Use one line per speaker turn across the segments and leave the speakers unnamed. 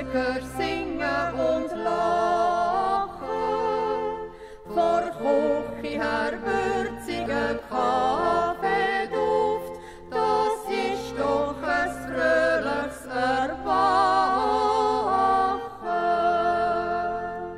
Völker singen und lachen, vor Küche her würziger Kaffeeduft, das ist doch ein fröhliches Erwachen.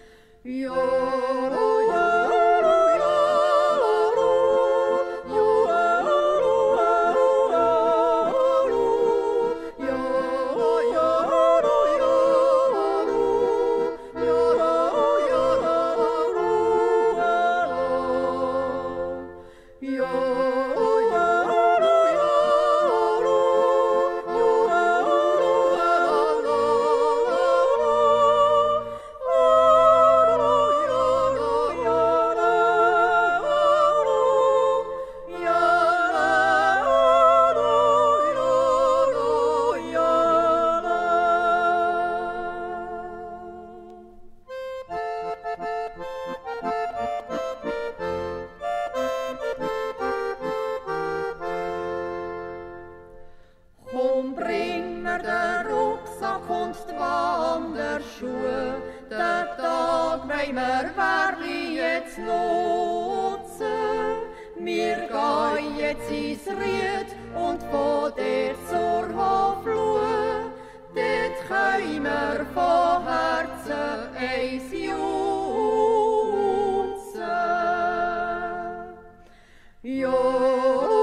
Komm, bring mir den Rucksack und die Wanderschuhe, den Tag wollen wir Werli jetzt nutzen. Wir gehen jetzt ins Ried und von der zur Hoflue, dort können wir von Herzen eins jutzen.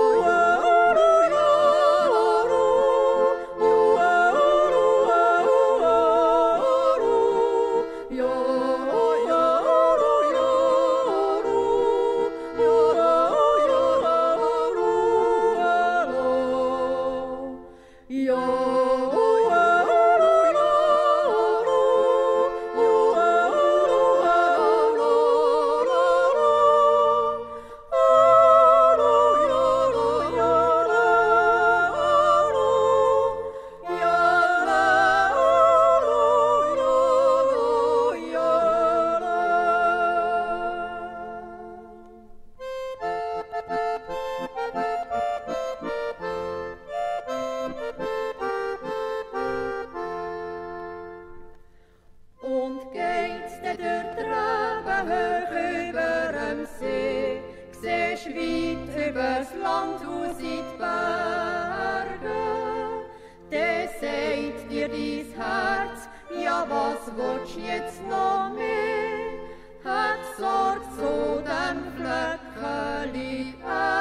Und geht's dann durch die Reben hoch überm See, siehst weit übers Land aus in die Berge. Dann sagt dir dein Herz, ja was willst jetzt noch mehr? Hat Sorge zu dem Fleckchen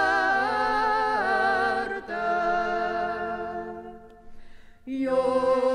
Erde.